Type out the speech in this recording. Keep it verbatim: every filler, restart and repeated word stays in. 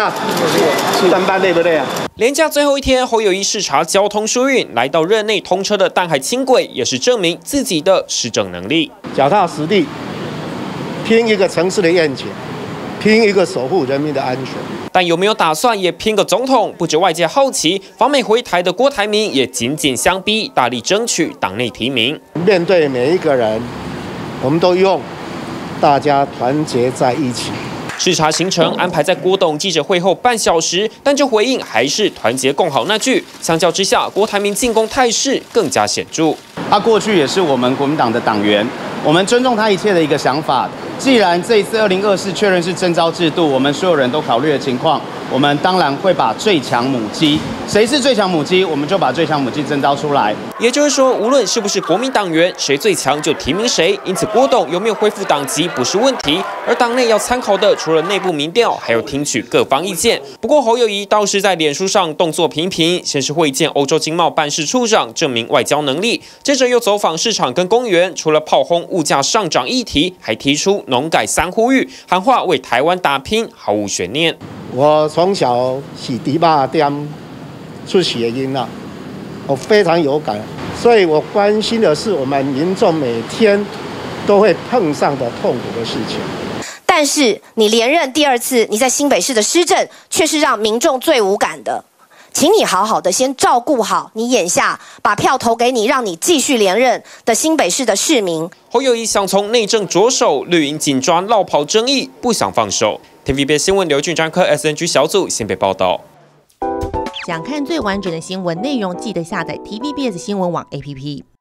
啊，上班累不累啊？ 连假最后一天，侯友宜视察交通疏运，来到任内通车的淡海轻轨，也是证明自己的施政能力。 脚踏实地，拼一个城市的愿景，拼一个守护人民的安全。 但有没有打算也拼个总统？不止外界好奇，访美回台的郭台铭也紧紧相逼，大力争取党内提名。 面对每一个人，我们都用大家团结在一起。 视察行程安排在郭董记者会后半小时，但这回应还是团结共好那句。相较之下，郭台铭进攻态势更加显著。 他过去也是我们国民党的党员，我们尊重他一切的一个想法。既然这一次二零二四确认是征召制度，我们所有人都考虑的情况，我们当然会把最强母鸡，谁是最强母鸡，我们就把最强母鸡征召出来。 也就是说，无论是不是国民党员，谁最强就提名谁。因此，郭董有没有恢复党籍不是问题，而党内要参考的除了内部民调，还有听取各方意见。不过，侯友宜倒是在脸书上动作频频，先是会见欧洲经贸办事处长，证明外交能力，接着又走访市场跟公园，除了炮轰物价上涨议题，还提出农改三呼吁，喊话为台湾打拼，毫无悬念。 我从小是猪肉店出血因啊，我非常有感，所以我关心的是我们民众每天都会碰上的痛苦的事情。 但是你连任第二次，你在新北市的施政却是让民众最无感的。请你好好的先照顾好你眼下把票投给你，让你继续连任的新北市的市民。 侯友宜想从内政着手，绿营紧抓落跑争议，不想放手。T V B S 新闻刘俊章科 S N G 小组先被报道。 想看最完整的新闻内容，记得下载 T V B S 新闻网 A P P。